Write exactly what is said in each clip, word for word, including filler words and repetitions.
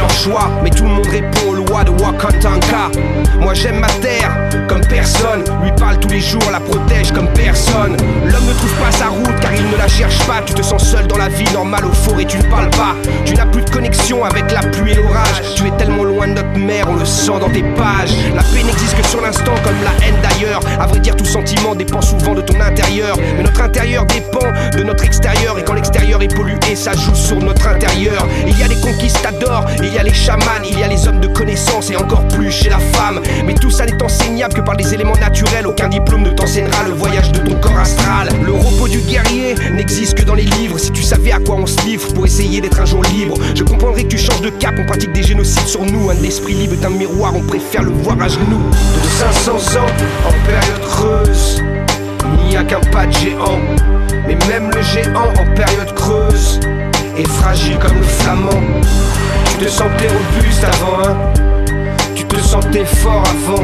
leur choix, mais tout le monde répond aux lois de Wakantanka. Moi j'aime ma terre comme personne, lui parle tous les jours, la protège comme personne. L'homme ne trouve pas sa route car il ne la cherche pas. Tu te sens seul dans la vie, normal au forêt tu ne parles pas. Tu n'as plus de connexion avec la pluie et l'orage. Tu es tellement loin de notre mère, on le sent dans tes pages. La paix n'existe que sur l'instant comme la haine d'ailleurs. À vrai dire tout sentiment dépend souvent de ton intérieur, mais notre intérieur dépend de notre extérieur. Et quand l'extérieur est pollué, ça joue sur notre intérieur. Il y a les conquistadors, il y a les chamans, il y a les hommes de connaissance et encore plus chez la femme. Mais tout ça n'est enseignable que par des éléments naturels. Aucun diplôme ne t'enseignera le voyage de ton corps astral. Le repos du guerrier n'existe que dans les livres. Si tu savais à quoi on se livre pour essayer d'être un jour libre, je comprendrais que tu changes de cap. On pratique des génocides sur nous. Un esprit libre est un miroir, on préfère le voir à genoux. De cinq cents ans en période creuse, il n'y a qu'un pas de géant. Mais même le géant en période creuse est fragile comme le flamand. Tu te sentais robuste avant, hein? Tu te sentais fort avant.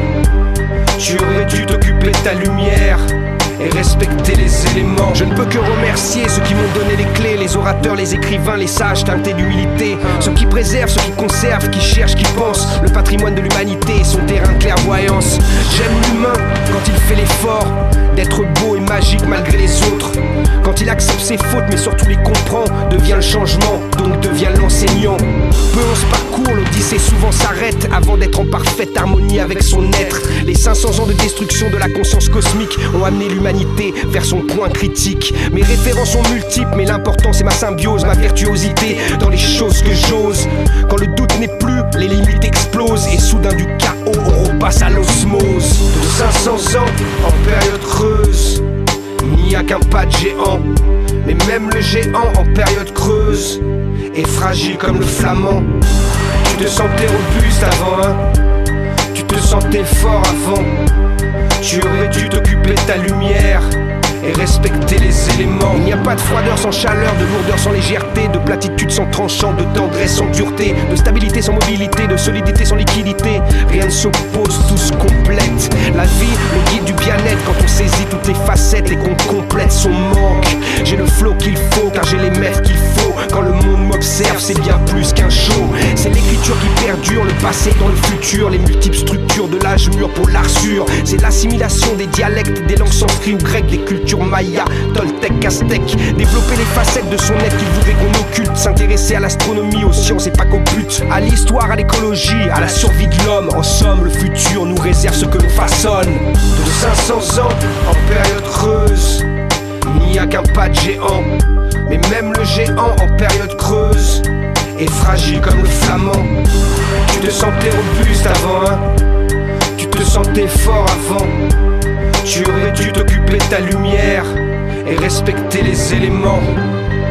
Tu aurais dû t'occuper de ta lumière et respecter les éléments. Je ne peux que remercier ceux qui m'ont donné les clés, les orateurs, les écrivains, les sages teintés d'humilité, ceux qui préservent, ceux qui conservent, qui cherchent, qui pensent le patrimoine de l'humanité et son terrain de clairvoyance. J'aime l'humain quand il fait l'effort d'être beau et magique malgré les autres, quand il accepte ses fautes mais surtout les comprend, devient le changement, donc devient l'enseignant. Peu on se parcourt, l'odyssée souvent s'arrête avant d'être en parfaite harmonie avec son être. Les cinq cents ans de destruction de la conscience cosmique ont amené l'humanité vers son point critique. Mes références sont multiples mais l'important c'est ma symbiose, ma virtuosité dans les choses que j'ose. Quand le doute n'est plus, les limites explosent et soudain du chaos on repasse à l'osmose. De cinq cents ans en période creuse, il n'y a qu'un pas de géant. Mais même le géant en période creuse est fragile comme le flamand. Tu te sentais robuste avant, hein? Tu te sentais fort avant. Tu aurais dû t'occuper de ta lumière et respecter les éléments. Il n'y a pas de froideur sans chaleur, de lourdeur sans légèreté, de platitude sans tranchant, de tendresse sans dureté, de stabilité sans mobilité, de solidité sans liquidité. Rien ne s'oppose, tout se complète. La vie, le guide du bien-être, quand on saisit toutes les facettes et qu'on complète son manque. J'ai le flow qu'il faut, car j'ai les maîtres qu'il faut. Quand le monde m'observe, c'est bien plus qu'un show. C'est l'écriture qui perdure, le passé dans le futur, les multiples structures de l'âge mûr pour l'arsure. C'est l'assimilation des dialectes, des langues sanskrit ou grecques, des cultures maya, toltec, aztèque. Développer les facettes de son être qu'il voudrait qu'on occulte. S'intéresser à l'astronomie, aux sciences et pas qu'au but. À l'histoire, à l'écologie, à la survie de l'homme. En somme, le futur nous réserve ce que l'on façonne. De cinq cents ans en période creuse, il n'y a qu'un pas de géant. Mais même le géant en période creuse est fragile comme le flamand. Tu te sentais robuste avant, hein? Tu te sentais fort avant. Tu aurais dû t'occuper de ta lumière et respecter les éléments.